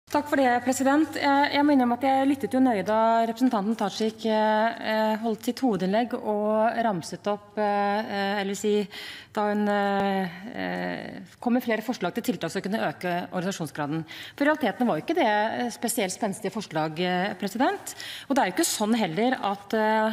Takk for det, president. Jeg må innrømme at jeg lyttet jo nøye da representanten Tajik holdt sitt hovedinnlegg og ramset opp, eller si, da hun kom med flere forslag til tiltak som kunne øke organisasjonsgraden. For i realiteten var jo ikke det spesielt spenstige forslag, president. Og det er jo ikke sånn heller at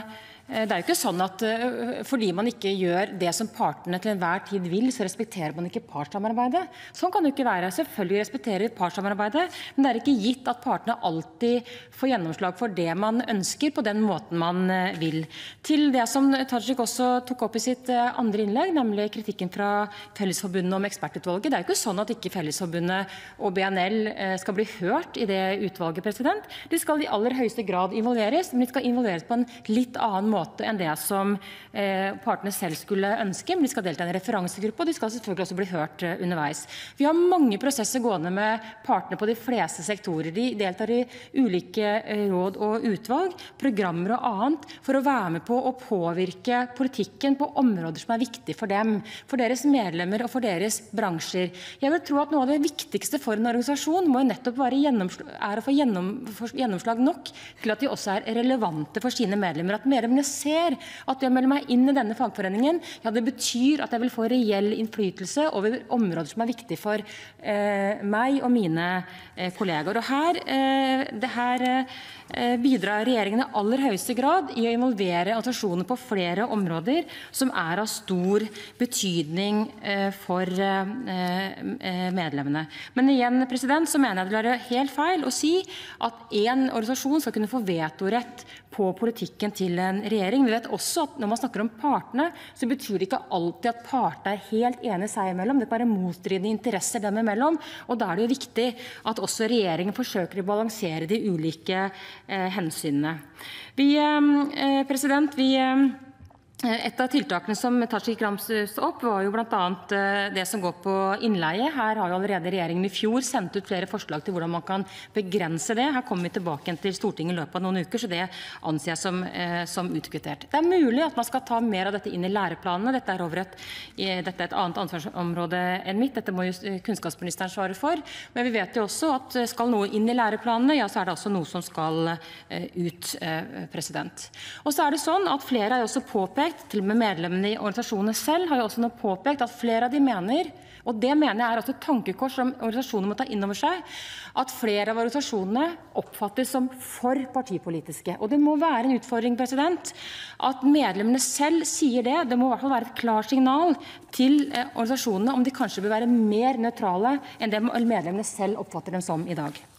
fordi man ikke gjør det som partene til enhver tid vil, så respekterer man ikke partssamarbeidet. Sånn kan det jo ikke være. Selvfølgelig respekterer partssamarbeidet, men det er ikke gitt at partene alltid får gjennomslag for det man ønsker på den måten man vil. Til det som Tajik også tok opp i sitt andre innlegg, nemlig kritikken fra Fellesforbundet om ekspertutvalget. Det er jo ikke sånn at ikke Fellesforbundet og BNL skal bli hørt i det utvalget, president. De skal i aller høyeste grad involveres, men de skal involveres på en litt annen måte enn det som partene selv skulle ønske, men de skal delta i en referansegruppe, og de skal selvfølgelig også bli hørt underveis. Vi har mange prosesser gående med partene på de fleste sektorer. De deltar i ulike råd og utvalg, programmer og annet, for å være med på å påvirke politikken på områder som er viktige for dem, for deres medlemmer og for deres bransjer. Jeg vil tro at noe av det viktigste for en organisasjon må nettopp være å få gjennomslag nok til at de også er relevante for sine medlemmer, at medlemmene ser at det å melde meg inn i denne fagforeningen, ja, det betyr at jeg vil få reell innflytelse over områder som er viktige for meg og mine kollegaer. Og her bidrar regjeringen i aller høyeste grad i å involvere organisasjoner på flere områder som er av stor betydning for medlemmene. Men igjen, president, så mener jeg det vil være helt feil å si at en organisasjon skal kunne få vetorett på politikken til en regjering. Vi vet også at når man snakker om partene, så betyr det ikke alltid at partene er helt enige seg imellom. Det kan være motstridende interesser dem imellom, og da er det jo viktig at også regjeringen forsøker å balansere de ulike hensynene. Et av tiltakene som Tajik ramset opp, var jo blant annet det som går på innleie. Her har jo allerede regjeringen i fjor sendt ut flere forslag til hvordan man kan begrense det. Her kommer vi tilbake til Stortinget i løpet av noen uker, så det anser jeg som utkvittert. Det er mulig at man skal ta mer av dette inn i læreplanene. Dette er et annet ansvarsområde enn mitt. Dette må jo kunnskapsministeren svare for. Men vi vet jo også at skal noe inn i læreplanene, ja, så er det også noe som skal ut, president. Og så er det sånn at flere har jo også påpekt, til og med medlemmene i organisasjonene selv har jo også nå påpekt at flere av de mener, og det mener jeg er også et tankekors som organisasjonene må ta inn over seg, at flere av organisasjonene oppfattes som for partipolitiske. Og det må være en utfordring, president, at medlemmene selv sier det. Det må i hvert fall være et klart signal til organisasjonene om de kanskje bør være mer nøytrale enn det medlemmene selv oppfatter dem som i dag.